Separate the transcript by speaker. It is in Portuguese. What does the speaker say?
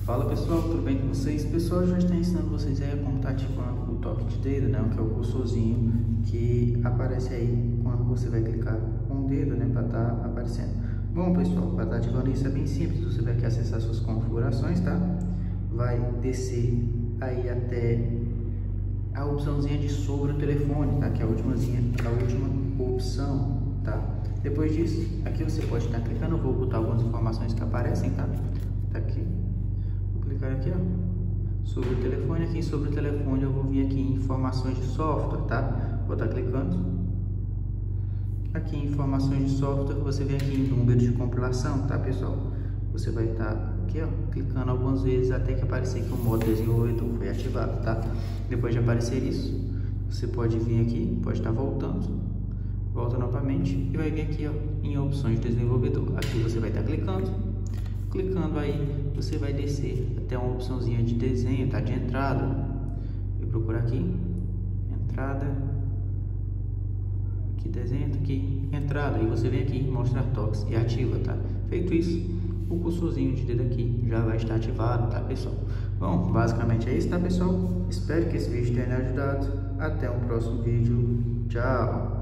Speaker 1: Fala pessoal, tudo bem com vocês? Pessoal, já está ensinando vocês aí a como tá ativando o toque de dedo, né? Que é o cursorzinho que aparece aí quando você vai clicar com o dedo, né? Para estar aparecendo. Bom pessoal, para estar ativando isso é bem simples. Você vai aqui acessar suas configurações, tá? Vai descer aí até a opçãozinha de sobre o telefone, tá? Que é a última opção, tá? Depois disso, aqui você pode estar clicando. Eu vou botar algumas informações que aparecem, tá? Tá aqui. Vou clicar aqui, ó, sobre o telefone. Aqui sobre o telefone eu vou vir aqui em informações de software, tá? Vou estar clicando. Aqui em informações de software, você vem aqui em número de compilação, tá pessoal? Você vai estar aqui, ó, clicando algumas vezes até que aparecer que o modo desenvolvedor foi ativado, tá? Depois de aparecer isso, você pode vir aqui, pode estar volta novamente e vai vir aqui, ó, em opções de desenvolvedor. Aqui você vai estar clicando aí, você vai descer até uma opçãozinha de desenho, tá? De entrada. Eu procuro aqui, entrada, aqui desenho, aqui entrada, e você vem aqui em mostrar toques e ativa, tá? Feito isso, o cursorzinho de dedo aqui já vai estar ativado, tá pessoal? Bom, basicamente é isso, tá pessoal? Espero que esse vídeo tenha ajudado. Até o próximo vídeo. Tchau!